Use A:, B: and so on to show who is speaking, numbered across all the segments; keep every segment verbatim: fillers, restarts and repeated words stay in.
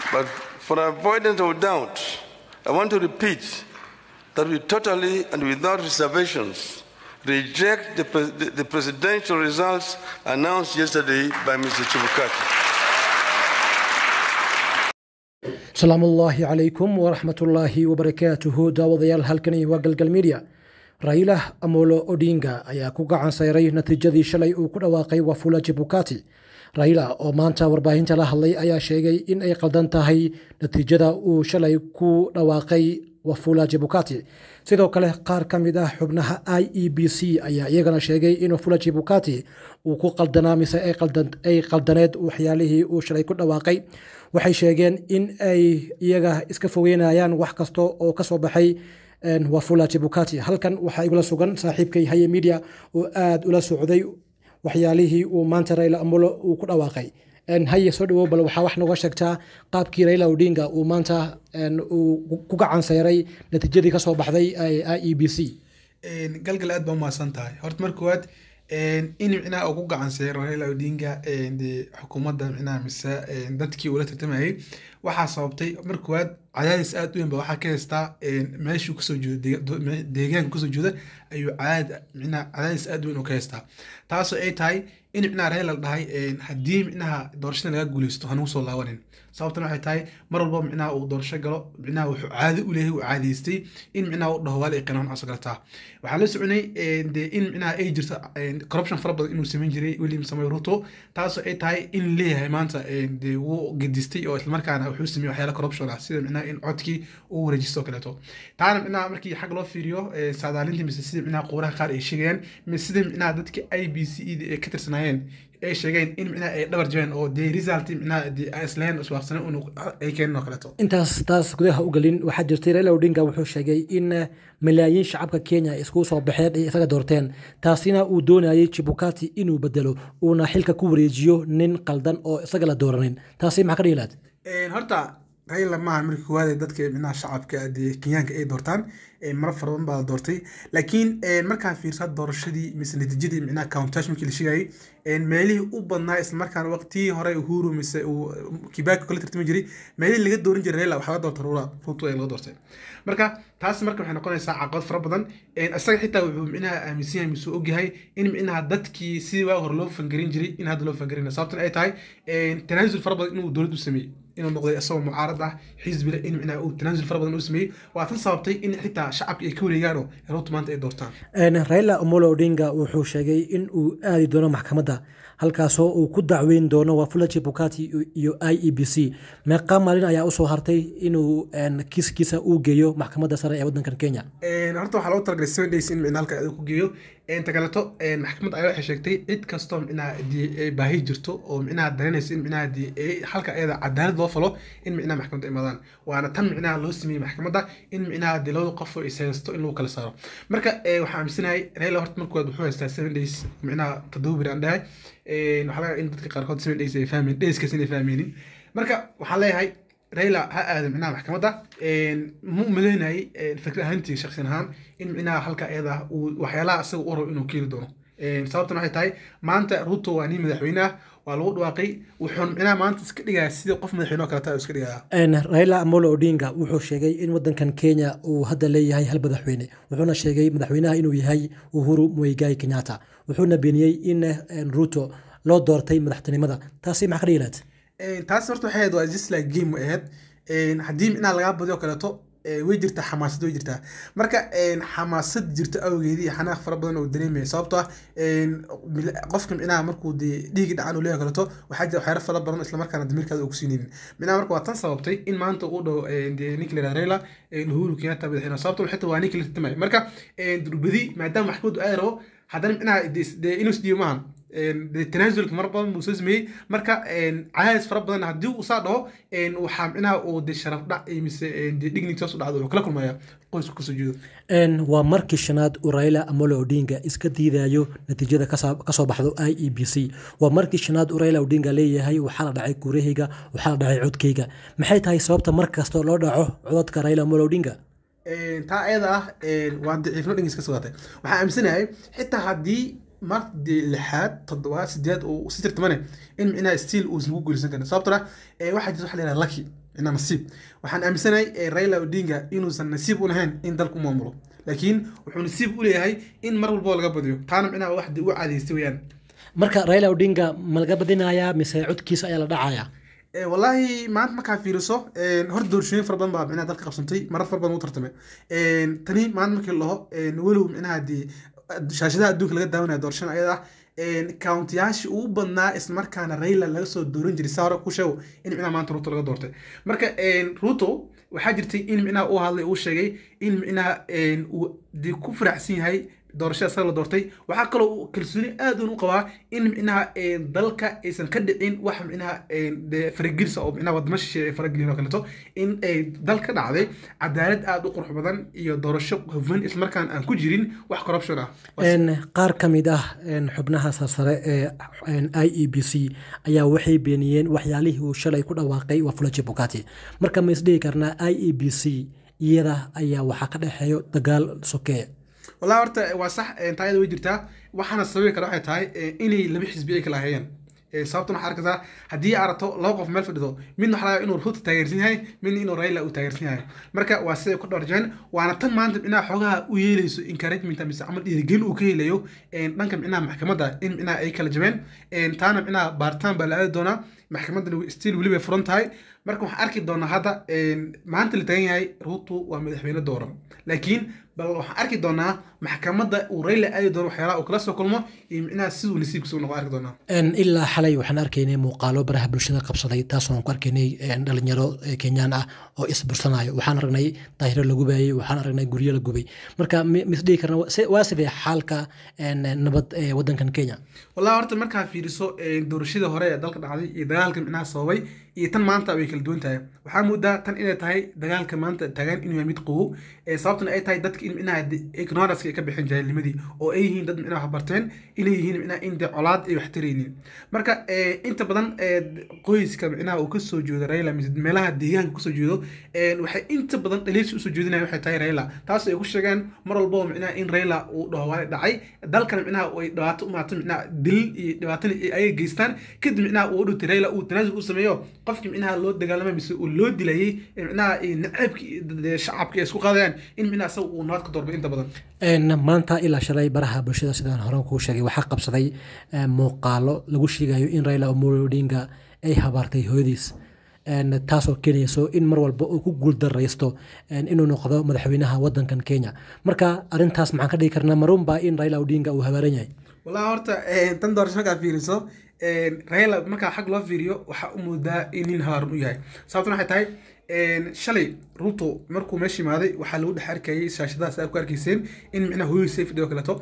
A: But for avoidance of doubt, I want to repeat that we totally and without reservations reject the, pre the, the presidential results announced yesterday by Mister Chebukati.
B: السلام الله عليكم ورحمة الله وبركاته. داوديال هالكني وقلقل ميديا رايلا أمولو أودينغا أيا كوغا عن سيري نتيجة شلي وكودا واقعي وفولا جيبوكاتي رايلا أو مانتا ورباهين تلا هالي أيا شيغي إن أي قلدان تاهي نتيجة وشلي كودا واقعي وفولا جيبوكاتي sidoo kale qaar ka mid ah xubnaha I E B C ayaa iyagana sheegay in Wafula Chebukati uu ku qaldanaa mise ay qaldan ay qaldaneed waxyaalihii uu shalay ku dhawaaqay waxay sheegeen in ay iyaga iska fogeynayaan wax kasto oo ka soo baxay Wafula Chebukati. halkan waxa igula sugan saaxiibkay Haye Media oo aad ula socday waxyaalihii uu maanta Raila Amolo uu ku dhawaaqay. هاي سود وبل وحاح نواشكتا قاب كي رايلا أودينغا ومانتا وكوكا عن سيري نتيجة كسو بحذي اي بي سي
C: قلقل أدبا ما سنتاي هورت مركوات إن معنا أو كوكا عن سيري رايلا أودينغا دي حكومة دا معنا مسا دادكي ولا تتمعي waxaa sababtay markuwaad cadaadis aad u weyn ba waxa ka heystaa meeshii ku soo jeedo deegaanka ku soo jeedo ayuu caad mina cadaadis aad u weyn u ka heystaa taas oo ay tahay in mina Raila dhahay hadii mina doorashada laga guuleysto hanu soo laawanin sababtuna waxay tahay mar walba mina uu doorasho galo mina wuxuu caadi u leeyahay uu caadiystay in mina uu dhaho wali qanaan asgartaa waxa la soconay in mina ay jirto corruption fara badan inuu sameyn jiray William Samoei Ruto taas oo ay tahay in leeyahay maanta uu gedistay oo isla markaana wuxuu sameeyay waxyaalo corruption ah sida macna in codkii uu wareejisto kaleeto taana macna markii xaq loo fiiriyo saadaalinta mise sida macna qoraha qaar ay sheegayaan mise sida macna dadka I B C ee ka tirsanayeen ay sheegeen in macna ay dhabar jabeen oo de result macna de islaan uswaaqsan uu ay keenno kaleeto
B: intaas taas gudaha u galin waxa jirtay Raila Odinga wuxuu sheegay in malaayiin shacabka Kenya isku soo baxeen ay isaga doorteen taasina uu doonayay Chebukati inuu bedelo uuna xilka ku wareejiyo nin qaldan oo isaga la dooranin taasi maxaa ka dhiilaad
C: horta Raila ma markii kuwaad dadka mina shacabka Kenyaanka ay doortaan mar faraban baa doortay laakiin marka fiirsad doorashadii mise natiijadii mina countation markii la sheegay meelihii u badnaa isla markaan waqti hore Uhuru mise uu Kibaki kala tartami jiray meelihii laga dooran jiray Raila waxa la doortay Ruto ay laga doortay marka taas marka waxay noqonaysaa caqabad fara badan asaga xitaa wuxuu mina aaminsan yahay mise og yahay in mina dadkii si waa hor loo fangarin jiray in hadda loo fangarin sababtuna ay tahay tanaasul fara badan inuu dawladdu sameeyay inuu noqday asoo mucaarad ah xisbi in mina uu tanaasul fara badan u sameeyay waa tan sababtay in xitaa shacabka ay ka wareegaan Ruto maanta ay doortaan
B: Raila Amolo Odinga wuxuu sheegay in uu aadi doono maxkamadda halkaasoo uu ku dacweyn doono Wafula Chebukati iyo I E B C meeqa maalin ayaa u soo hartay inuu kiiskiisa uu geeyo maxkamadda sare ee waddanka Kenya
C: horta waxa loo talagalay seven days in mina halka ku geeyo inta kaleeto maxkamad ayaa waxay sheegtay cid kasto mina baahi jirto oo mina dareynaysa in mina halka ayada cadaalad loo falo in mina maxkamad imaadaan waana tan mina loo sameeyay maxkamadda in mina dilada qof oo isaysto in loo kala saaro marka waxa aaminsanahay Raila horta markuu wuxuu haystaa seven days mina tadawir aan dhahay waxa laga in dadka qaarkood seven days ay fahmeen days kaas inay fahmeenin marka waxa leeyahay Raila ha aadam macna maxkamadda mu maleynay fikir ahaantii shakhsi ahaan in macna halka ayada uu waxyaalaha asaga u rabo inuu keeli doono sababtan waxay tahay maanta Ruto waa nin madaxweynaha waa lagu dhawaaqay wuxuu macna maanta iska dhigaya sida qof madaxweyne kale taa iska dhigaya
B: Raila Amolo Odinga wuxuu sheegay in waddankan Kenya uu hadda leeyahay hal madaxweyne wuxuuna sheegay madaxweynaha inuu yahay Uhuru Muigai Kenyatta wuxuuna beeniyay in Ruto loo doortay madaxtinimada taasi maxaa ka dhiilaad
C: taas horta waxay waa just like game ahead hadii macna laga badiyo kaleeto way jirtaa xamaasad way jirtaa marka xamaasad jirta awgeedii xanaaq fara badan oo dareemay sababtoo ah qofka macna markuu dhiig dhacan oo leeyahay kaleeto waxa jira waxyaalo fara badan isla markaana damirkaada uu ku siineen macna marka waa tan sababtay in maanta uu dhaw Nicolas Raila Uhuru Kenyatta madaxweyne sababtoo xitaa waa Nicolas Tamay marka durbadi maadaama maxkamaddu ay rabo haddana macna inuu isdiyo maahan تنازل مرة بدن مسلسمي مركا عايز فرب بدن هديو وصاده وحام إنها ودي الشرف ده مس ديجني تصل هذا وكل كل ما يا قوس كسجود
B: إن ومركز شناد ورايلا أمولو أودينغا إسكتي ذايو نتيجة كسب كسب بحثو آي إي بي سي ومركز شناد ورايلا أودينغا ليه هاي وحال دعي كوريهيجا وحال دعي عود كيجا محيط هاي صوبته مركز تولو دعوه عود كرايلا أمولو أودينغا
C: تا أيضا وانت عفنو إنجلس كسوته وحام سنة حتى هدي markii lixaad toddobaad sideed oo sideed toban in ina steel uu isku guulsan karo sababtoo ah waxa jirta waxa la yiraahdaa lucky ina nasiib waxaan aaminsanahay Raila Odinga inuusan nasiib u lahayn in dalku maamulo laakiin wuxuu nasiib u leeyahay in mar walba laga badiyo taana ina wax u cadeystay weeyaan
B: marka Raila Odinga ma laga badinaya mise codkiisa ayaa la dhacaya
C: والله ما أنت ما كان في رسو هرد دورشين فربان باب من هذا القبصنتي مرة فربان مترتمة تاني ما عندك الله نقوله من هذه شاشة الدوك اللي قدامنا دورشين أيضا كاونتياش وبنا اسم مركان ريلا اللي يسوي دورين جري سارة كوشوا إن منا ما أنت روتو لقى دورته مركا روتو وحاجرتي إن منا أو هذا أو شيء إن منا دي كفر عسين هاي doorashada sala doortay waxa kale oo kalsooni aad u qabaa in inaha dalka aysan ka dhicin wax inaha faragilsa oo inaha wadmasha faragilino kaleeto in ay dalka dhacday cadaalad aad u qurux badan iyo doorasho hufan isla markaan aan ku jirin wax corruption ah
B: een qaar kamid ah een xubnaha sare ee I E B C ayaa waxay beeniyeen waxyaalihii uu shalay ku dhawaaqay Wafula Chebukati marka ma isdhihi karnaa I E B C iyada ayaa waxa ka dhaxeeyo dagaal sokeeye
C: والله ورت وصح أنت هذا ويجرتها وحنا سوي كلا واحد هاي إني لبي حزبي كلا هيان صابتنا حركة هدي عرضه لوقف ملف ده منه حلا إنه رفض تغييرين هاي من إنه رأي وتغييرين هاي مركا واسع كل رجال وأنا تم ما عندي إنها حاجة ويليس إنكاريت من تمس عمل يرجل أوكي ليو إن نكمل إنها محكمة ده إن إنها أي كلا جمال إن تانا إنها بارتان بلاد دونا محكمة اللي ستيل ولي بفرونت هاي مركا وحركة دونا هذا إن ما عند اللي تاني هاي روتو ومدحبين الدورة لكن بل وحركة دونا محكمة وريلا أي دور وحياة وكلاس وكلمة إنها سيد نسيب سون وحركة دونا
B: إن إلا حلي وحنا أركيني مقالو براه بالشدة قبصة تاسون كاركيني إن دلنيرو كينيانا أو إسبرسناي وحنا رجني طاهر اللجوبي وحنا رجني جوريا اللجوبي مركا مثلي كنا واسد حالك إن نبض ودن كان كينيا
C: والله أرت مركا في رسو دور الشدة هراء دلك عادي دجال منها صوي يتم مانتا ويكل دون تاي وحمود ده تن إلى تاي دجال كمان تجان إنه يميت قوه صابتنا أي تاي دتك إن إنها إجنارس كبيحين جاي المدي أو أي هين دد إنها خبرتين إلى هين إنها إن دعالات يحتريني مركا أنت بدن قويس كم إنها وكسو جود ريلا مزد ملاها ديان كسو جودو وحي أنت بدن ليش كسو جودنا وحي تاي ريلا تاس يقولش كان مرة البوم إنها إن ريلا وده دعي دال كان إنها ودعات ما تم إنها دل دعاتني أي جيستان كده إنها ودو تريلا وتنازل وسميه قفك إنها لود دجال ما بيسوي اللود دليه إنها نعب شعب كيسوق هذا إن منها سو ونات كتر بإنت بدن
B: إن مانتا إلى شري برها بشدة سدان هرم كوشة وحق بصدي مقالو لقوشي جايو إن ريلا أمور دينجا أي حبارتي هوديس إن تاسو كينيسو إن مرول بقو كقول دريستو إن إنه نقضوا مدحوينها ودن كان كينيا مركا أرين تاس معك دي كرنا مرون با إن ريلا ودينجا وهباريني
C: والله هرتا تندور شنو كافيرسو ريلا مركا حق لو فيديو وحق مدا إنين هارم وياي صابتنا حتى شلي روتو مركو ماشي معدي وحلود حركي شاشة سأب كاركيسين إن معنا هو يسيف ديو كلاتو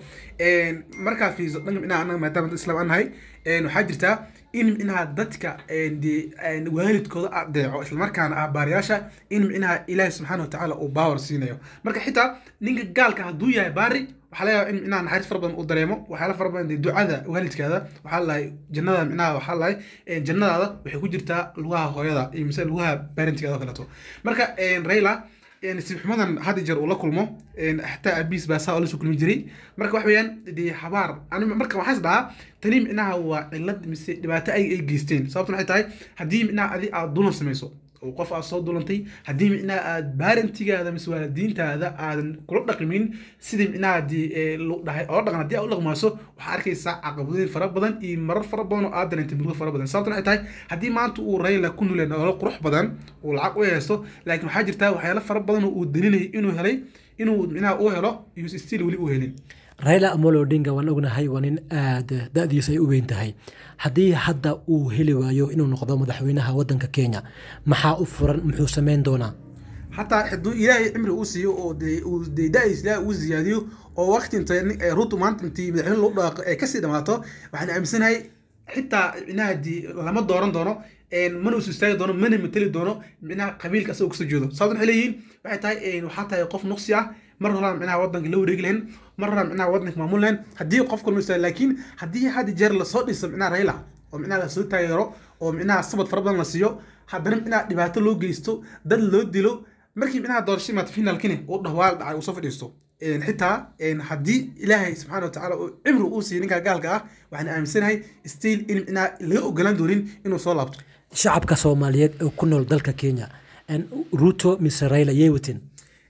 C: مركا في زمان معنا أنا ما تام الإسلام عن هاي وحاجرتها إن معنا دتك دي والد كذا دعوة المركا أنا بارياشة إن معنا إله سبحانه وتعالى وباور سينيو مركا حتى نيجي قال كهدويا باري وحلا إن معنا نحرف فربنا قدريمه وحلا فربنا دي دعاء والد كذا وحلا جنة معنا وحلا جنة هذا وحكوا جرتا لغة هويدا مثل لغة بارنت كذا كلاتو مركا ريلا يعني سبحان هذا جر ولا كلمه حتى أبيس بس أقول شو كل مجري مركب وحبيان دي حبار أنا مركب وحاسس ده تنيم إنها هو اللد مس دبعت أي أي جيستين صابتنا حتى هديم إنها هذه أدونا سميسو وقف الصوت دولنتي هديم إنها بارنتي هذا مسوى الدين هذا عن كل رقمين سيدم إنها دي لو ده أرد عن دي أقول لك ماسو وحركة ساعة قبضين فرق بدن إيه مرة فرق بدن وقادر أنت بلغ فرق بدن صابتنا حتى هديم ما أنتوا ريلا كله لأنه روح بدن والعقل يسو لكن حاجة تا وحيلا فرق بدن والدليل إنه هلي إنه إنها أوهلا يستيل ولي أوهلين
B: ريلا أمولو دينجا وأنا هاي وانين آد دادي سي أوين تهاي حدي حدا أو هلي وايو إنه نقضى مدحوينها ودن ككينيا محا أفرن محو سمين دونا
C: حتى حدو إلهي عمري أوسيو أو دي أو دي دايس لا وزياديو أو وقت أنت روتو مانت أنتي مدحوين لو كسي دماتو وحنا أمسين هاي حتى إنها دي لما دوران دونو إن منو سستاي دونو من مثلي دونو منها قبيل كسو كسجودو صادن حليين وحتى إنه حتى يقف نقصيا مرة معناها وضنك لو رجلهن مرة معناها وضنك معمولهن هدي يقف كل مثال لكن هدي هذا جر لصوت يسمع معناها ريلا ومعناها صوت تايرو ومعناها صبت فربنا نسيو حضرنا معناها دبعت له جيستو ده اللي ديلو مركب معناها دورشي ما تفينا الكنه وده والد على وصف ديستو إن حتى إن هدي إلهي سبحانه وتعالى عمره أوسي نكا قال كا وحنا أمسناي ستيل إن إن اللي أقولن دورين إنه صلابته
B: شعب كصوماليات وكنا لدلك كينيا ruto mise raila yay wateen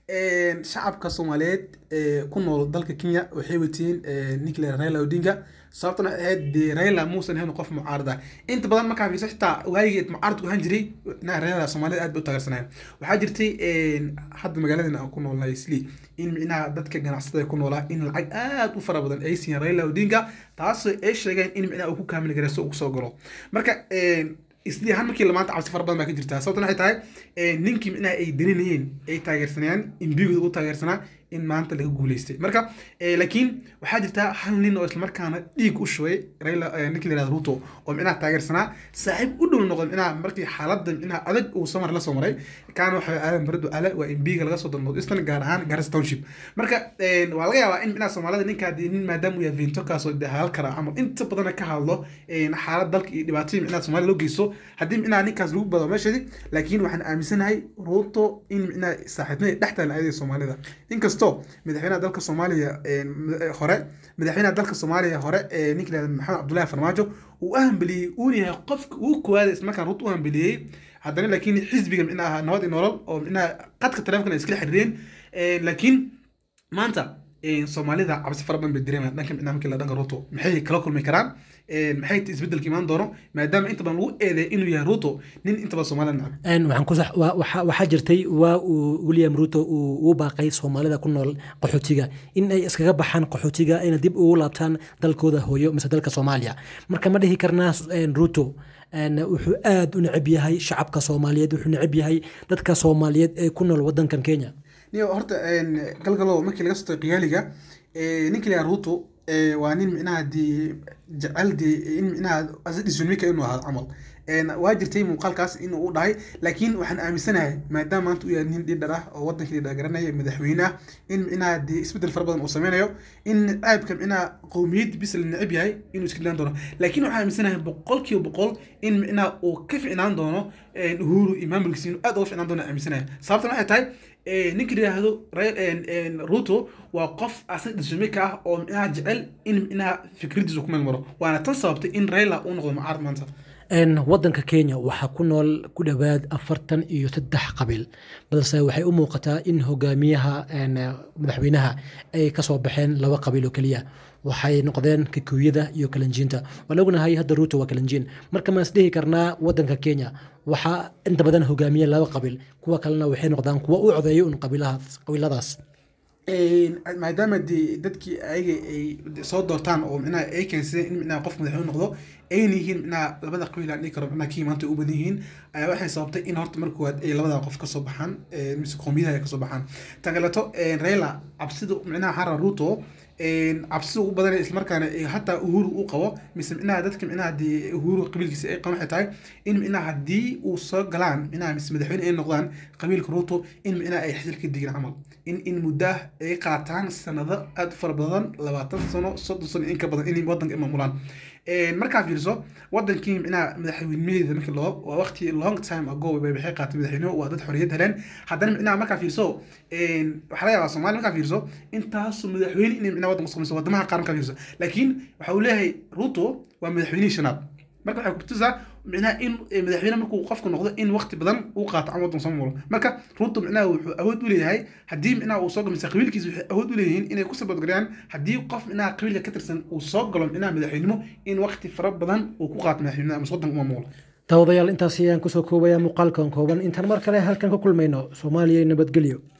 C: shacabka Soomaaliyeed ee ku nool dalka Kenya waxay wateen ninkii Raila Odinga sababtuna ahayd Raila muusan ahayn qof mucaarada inta badan markaa fiirso xitaa waayigeed mucaarad ku han jiray Raila Soomaaliyeed aad bay u taageersanayeen waxaa jirtay hadda magaaladana aan ku noolnahay Isli in micnaha dadka ganacsatada ku noolaa in lacag aad u fara badan ay siiyeen Raila Odinga taasoo ay sheegeen in micnaha uu ku kaamil gareyso uu soo galo marka isdii han markii lamaanta cabsi fara badan baa ka jirta sababtuna waxay tahay ninkii micnaha ay daninayeen ay taageersanayaan in bigooda u taageersanaa in maanta laga guuleystay marka laakiin waxaa jirta hal nin oo isla markaana dhiig u shubay Raila ninkii la Ruto oo micnaha taageersanaa saaxiib u dhow noqday micnaha markii xaaladda micnaha adag uu samar la soo maray kaan waxa aadan barado ala waa in biiga laga soo dalmo istan gaar ahaan Garissa Township marka waa laga yaabaa in micnaha Soomaalida ninka nin maadaama uu yahay Vinto ka soo dhaxal kara ama inta badan ka hadlo xaalad dalka iyo dhibaatooyin micnaha Soomaaliya loo geyso haddii micnaha ninkaas lagu bado meeshii laakiin waxaan aaminsanahay Ruto in micnaha saaxiibnimada dhexda la Soomaalida inkasto madaxweynaha dalka Soomaaliya hore madaxweynaha dalka Soomaaliya hore ninkii Maxamed Abdullaahi Farmaajo uu ahambeliyay uu yahay qofka uu koowaad isla markaan Ruto u ahambeliyay haddana laakiin xisbiga micnaha nabad iyo nolol oo micnaha qadka taleefanka iska xiriireen laakiin maanta Soomaalida cabsi fara badan bay dareemayaan dhanka micnaha markii la dhanka Ruto maxay kala kulmi karaan maxay isbedelkii imaan doono maadaama inta badan lagu eedeeyay inuu yahay Ruto nin inta badan Soomaaliya nacab
B: een waxaan ku sax waxa jirtay waa uu William Ruto uu baaqay Soomaalida ku nool qaxootiga in ay iskaga baxaan qaxootiga ayna dib ugu laabtaan dalkooda hooyo mise dalka Soomaaliya marka ma dhihi karnaa Ruto أن وحاد ونعبيها شعب كصوماليات ونعبيها ضد كصوماليات كنا الوطن كان كينيا.
C: نيو هرت إن قلقلو ما كل قصة قيالجا نيكل يا روتو وانين منها دي جعل دي إن منها أزيد الزميك إنه هذا عمل إن واجر تيم وقال كاس إنه وضعي لكن وحنا أمسناه ما دام أنتوا يعني دي دراه ووطن كده جرنا مدحوينا إن منها دي اسمه الفرق بين مصممين يو إن عيب كم إنها قوميد بس اللي نعبي هاي إنه سكلان دونه لكن وحنا أمسناه بقول كي وبقول إن منها وكيف إن عندنا إن هو إمام الكسين أضاف إن عندنا أمسناه صارتنا حتى نكري هذا رأي روتو وقف أسد الجميكا أو منها جعل إن منها فكرة زكمة المرة وأنا تنصبت إن ريلا أنغض مع عرض منصب
B: إن وطن كينيا وحكون كل بعد أفرتن يتدح قبل بس وحي أمو قتا إن هجاميها إن مدحوينها أي كصوبحين لو قبيلو كليا وحي نقدين ككويدة يوكلنجينتا ولو هاي هذا روتو وكلنجين مركب ما سديه كرنا وطن كينيا وحا انت بدن هجامية لو قبل كوا كلنا وحي نقدان كوا أعذيون قبيلها قبيلة داس
C: maadaama dee dadkii ayaga ay soo doortaan oo micnaha ay keensadeen in micnaha qof madaxweyne noqdo ayna yihiin micnaha labada qabiil aan dhihi karo micnaha kii maanta u badan yihiin ayaa waxay sababtay in horta marka koowaad ay labada qof kasoo baxaan mise qowmiyadaha ay kasoo baxaan tan kaleeto Raila cabsida micnaha Hara Ruto cabsida ugu badan isla markaana hataa Uhuru uu qabo mise micnaha dadka micnaha dee Uhuru qabiilkiisa ay qaban waxay tahay in micnaha haddii uu soo galaan micnaha mise madaxweyne ay noqdaan qabiilka Ruto in micnaha ay xilka digin camal in in muddo ay qaataan sanado aad far badan labaatan sano soddon sano in ka badan in wadanka maamulaan markaa fiirso wadankii micnaha madaxweynadeeda markii loo waa waqti long time ago bay bixi qaatay madaxweynuhu waa dad xorriyad heleen haddana micnaha markaa fiirso waxa laga yaabaa Soomaaliya markaa fiirso intaas madaxweyne in micnaha wadanka Soomaaliya wadamaha qaar markaa fiirso laakiin waxa uu leeyahay Ruto waa madaxweynihii shanaad marka waxa ku tusaa micnaha in madaxweyne markuu qofku noqdo in waqti badan uu qaato ama wadan Soomaaliya marka Ruto micnaha wuxuu awood u leeyahay haddii micnaha uu soo galo qabiilkiisa wuxuu awood u leeyahay inay ku sabad garayaan haddii qof micnaha qabiilka ka tirsan uu soo galo micnaha madaxweynimo in waqti fara badan uu ku qaato madaxweynaha ama wadan Soomaaliya
B: tawadayaal intaas ayaan ku soo koobaya muuqaalkan kooban intaan mar kale halkan ka kulmayno Soomaaliya nabadgelyo